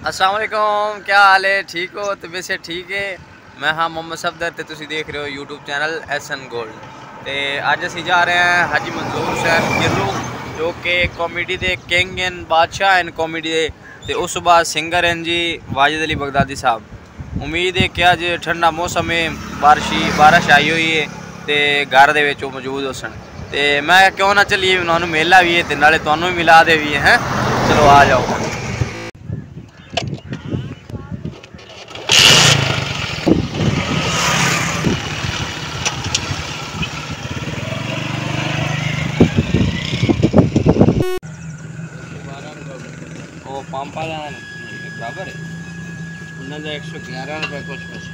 अस्सलाम वालेकुम, क्या हाल है? ठीक हो? तबीयत से ठीक है? मैं हाँ मोहम्मद सफदर ते तुसी देख रहे हो यूट्यूब चैनल SN गोल्ड। तो अज असी जा रहे हैं हाजी मंजूर हुसैन गिर्रू जो कि कॉमेडी के किंग हैं, बादशाह हैं कॉमेडी के। तो उस बाद सिंगर हैं जी वाजिद अली बगदादी साहब। उम्मीद है कि अज ठंडा मौसम है, बारिश आई हुई है तो घर के मौजूद हो सन। तो मैं क्यों ना चलिए उन्होंने मेला भी है तो नाले तुहानू भी मिला दे भी है। चलो आ जाओ। वो पंप वाला बराबर है उन्होंने 111 रुपये कुछ पैसे।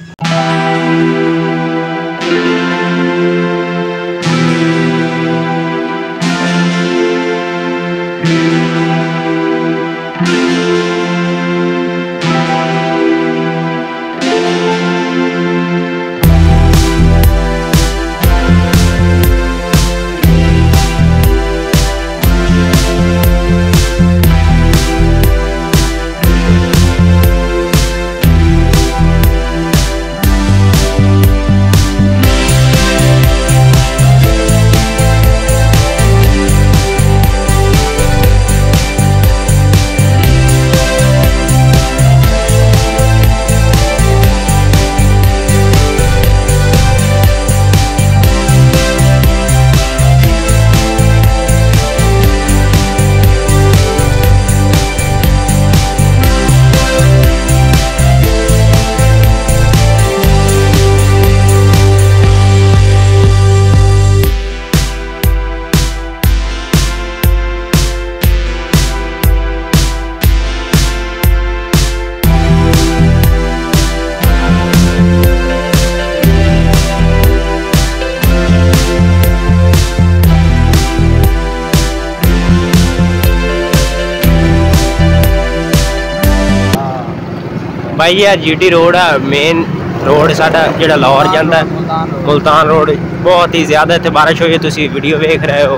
भाई यह GT रोड है, मेन रोड साडा जिहड़ा लाहौर जाता है, मुल्तान रोड। बहुत ही ज़्यादा इत्थे बारिश हुई है, तुसी वीडियो देख रहे हो।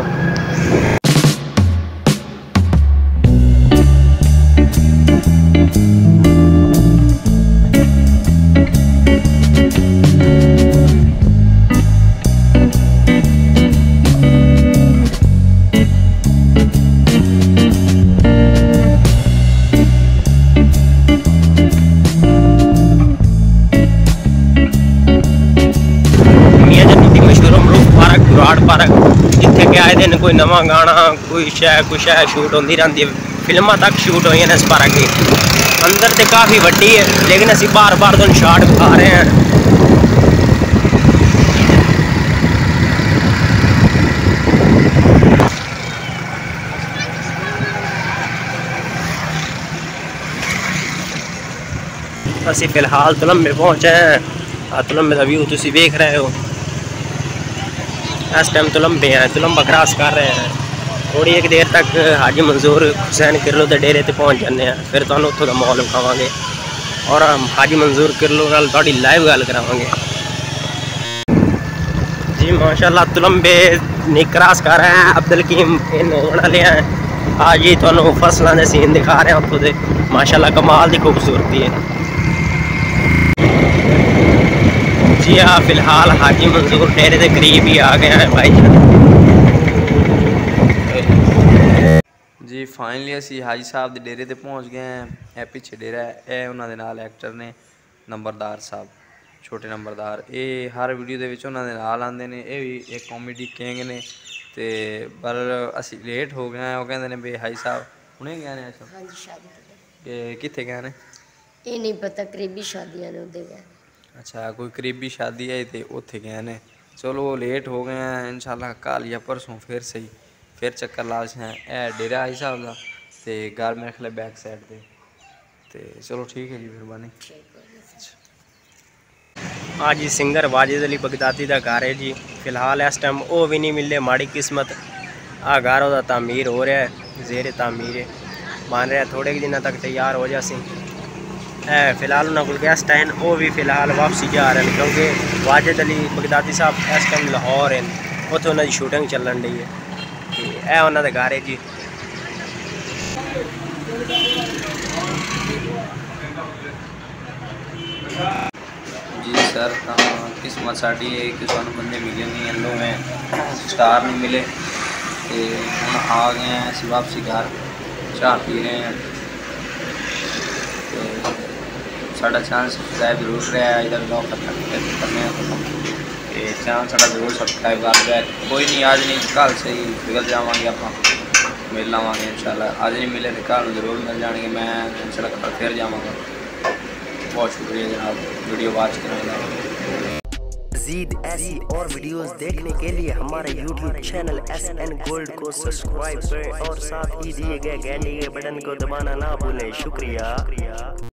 पार्क जिथे के आए दिन कोई नवा गाना कोई शह शूट होती रहती है, फिल्मां तक शूट हुई हैं इस पार्क की। अंदर तो काफ़ी वड्डी है लेकिन असी बार बार तो शॉट दिखा रहे हैं। असी फिलहाल तुलम्बे पहुँचे हैं। तुलम्बे का व्यू तुसी देख रहे हो। इस टाइम तुलम्बे हैं, तुलम्बा क्रॉस कर रहे हैं। थोड़ी एक देर तक हाजी मंजूर हुसैन किरलो के डेरे ते पहुँच जाने हैं, फिर तुहानू उत्थों दा माहौल विखावांगे और हाजी मंजूर किरलो नाल तुहाडी लाइव गल करावांगे जी। माशाल्लाह तुलम्बे नहीं क्रॉस कर रहे हैं, अब्दुल हकीम इन होने वाले हैं। आज ही तुहानू फसलों के सीन दिखा रहे हैं उत्थों दे। माशाल्लाह कमाल की खूबसूरती है जी। हाँ फिलहाल हाजी मंजूर डेरे के करीब ही आ गया है भाई जी। फाइनली असी हाजी साहब के डेरे ते पहुँच गए हैं। यह पीछे डेरा है, यह उन्होंने नाल एक्टर ने नंबरदार साहब, छोटे नंबरदार। ये हर वीडियो के उन्होंने नाल आते हैं। ये भी एक कॉमेडी किंग ने ते पर असी लेट हो गए हैं। वो कहते हैं भी हाजी साहब हुणे गए ने कित्थे गए ने ये नहीं पता, करीबी शादियां ने उधर गए। अच्छा कोई करीबी शादी है तो उत्थे गए ने। चलो लेट हो गए हैं, इंशाल्लाह कल या परसों फिर सही फिर चक्कर ला हैं। यह डेरा हाजी साहब का तो घर मेरे ख्याल बैक साइड पे। तो चलो ठीक है जी, मेहरबानी। हाँ जी, सिंगर वाजिद अली बगदादी का घर है जी। फिलहाल इस टाइम वो भी नहीं मिले, माड़ी किस्मत। आ घर वह तामीर हो रहा है, जेर तामीर है, बन रहा है, थोड़े दिनों तक तैयार हो जासी। है फिलहाल उन्होंने को गेस्ट आए वो भी फिलहाल वापसी जा रहे हैं क्योंकि वाजिद अली बगदादी साहब इस टाइम लाहौर हैं, उत्थे उन्होंने शूटिंग चलन रही है। तो यह उन्होंने घर है जी। यार किस्मत साड़ी है कि सानू बंदे मिले नहीं, एलो में स्टार नहीं मिले। तो हम आ गए हैं असी वापसी घर, चाह पी रहे हैं। तो साढ़ा चैनल सब्सक्राइब जरूर करें, इधर ब्लॉग करने चैनल साढ़ा जरूर सब्सक्राइब कर दिया। कोई नहीं आज नहीं कल से ही निकल जावांगे, आप मिल लावांगे इंशाल्लाह। आज नहीं मिले तो कल जरूर मिल जाएंगे, मैं इंशाल्लाह कल फिर जावांगा। बहुत शुक्रिया जनाब वीडियो वॉच करने का। मज़ीद ऐसी और वीडियोस देखने के लिए हमारे YouTube चैनल SN Gold को सब्सक्राइब करें और साथ ही दिए गए घंटी के बटन को दबाना ना भूलें। शुक्रिया।